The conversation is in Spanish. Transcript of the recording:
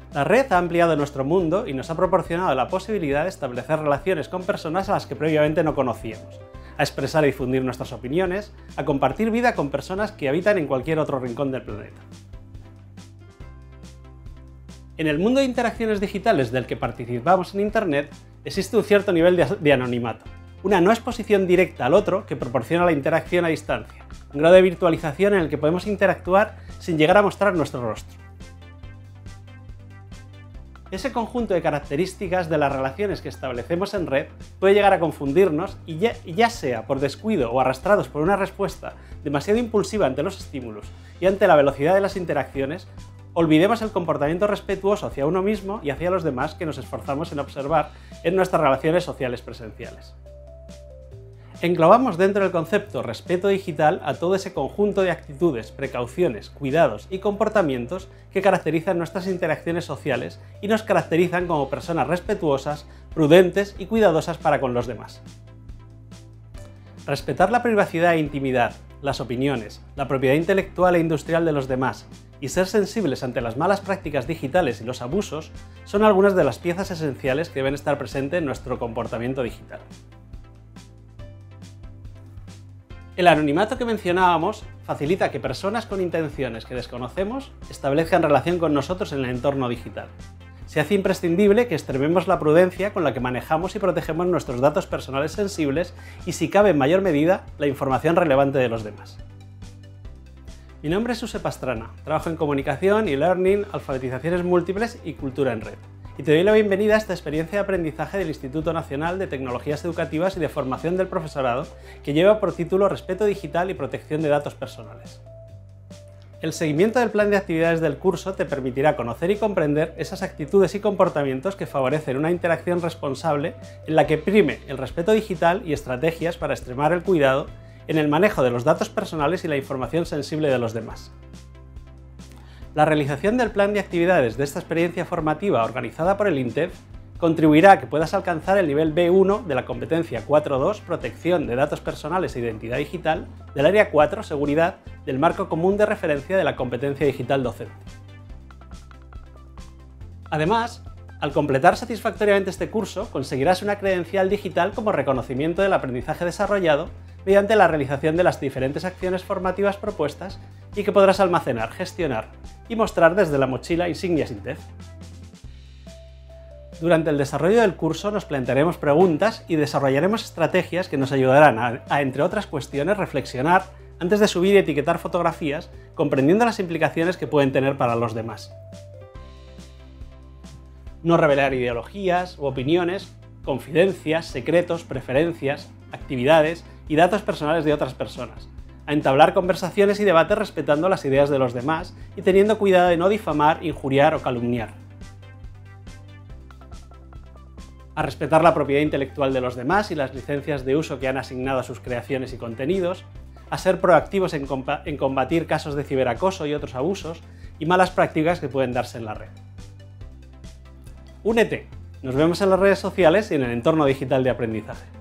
La red ha ampliado nuestro mundo y nos ha proporcionado la posibilidad de establecer relaciones con personas a las que previamente no conocíamos, a expresar y difundir nuestras opiniones, a compartir vida con personas que habitan en cualquier otro rincón del planeta. En el mundo de interacciones digitales del que participamos en Internet, existe un cierto nivel de anonimato, una no exposición directa al otro que proporciona la interacción a distancia, un grado de virtualización en el que podemos interactuar sin llegar a mostrar nuestro rostro. Ese conjunto de características de las relaciones que establecemos en red puede llegar a confundirnos y ya sea por descuido o arrastrados por una respuesta demasiado impulsiva ante los estímulos y ante la velocidad de las interacciones, olvidemos el comportamiento respetuoso hacia uno mismo y hacia los demás que nos esforzamos en observar en nuestras relaciones sociales presenciales. Englobamos dentro del concepto respeto digital a todo ese conjunto de actitudes, precauciones, cuidados y comportamientos que caracterizan nuestras interacciones sociales y nos caracterizan como personas respetuosas, prudentes y cuidadosas para con los demás. Respetar la privacidad e intimidad, las opiniones, la propiedad intelectual e industrial de los demás y ser sensibles ante las malas prácticas digitales y los abusos son algunas de las piezas esenciales que deben estar presentes en nuestro comportamiento digital. El anonimato que mencionábamos facilita que personas con intenciones que desconocemos establezcan relación con nosotros en el entorno digital. Se hace imprescindible que extrememos la prudencia con la que manejamos y protegemos nuestros datos personales sensibles y, si cabe en mayor medida, la información relevante de los demás. Mi nombre es Josep Pastrana, trabajo en comunicación, e-learning, alfabetizaciones múltiples y cultura en red. Y te doy la bienvenida a esta experiencia de aprendizaje del Instituto Nacional de Tecnologías Educativas y de Formación del Profesorado, que lleva por título Respeto Digital y Protección de Datos Personales. El seguimiento del plan de actividades del curso te permitirá conocer y comprender esas actitudes y comportamientos que favorecen una interacción responsable en la que prime el respeto digital y estrategias para extremar el cuidado en el manejo de los datos personales y la información sensible de los demás. La realización del plan de actividades de esta experiencia formativa organizada por el INTEF contribuirá a que puedas alcanzar el nivel B1 de la competencia 4.2 Protección de datos personales e identidad digital del área 4 Seguridad del marco común de referencia de la competencia digital docente. Además, al completar satisfactoriamente este curso, conseguirás una credencial digital como reconocimiento del aprendizaje desarrollado mediante la realización de las diferentes acciones formativas propuestas y que podrás almacenar, gestionar y mostrar desde la mochila Insignias INTEF. Durante el desarrollo del curso nos plantearemos preguntas y desarrollaremos estrategias que nos ayudarán a, entre otras cuestiones, reflexionar antes de subir y etiquetar fotografías, comprendiendo las implicaciones que pueden tener para los demás. No revelar ideologías u opiniones, confidencias, secretos, preferencias, actividades y datos personales de otras personas. A entablar conversaciones y debates respetando las ideas de los demás y teniendo cuidado de no difamar, injuriar o calumniar. A respetar la propiedad intelectual de los demás y las licencias de uso que han asignado a sus creaciones y contenidos. A ser proactivos en combatir casos de ciberacoso y otros abusos y malas prácticas que pueden darse en la red. Únete, nos vemos en las redes sociales y en el entorno digital de aprendizaje.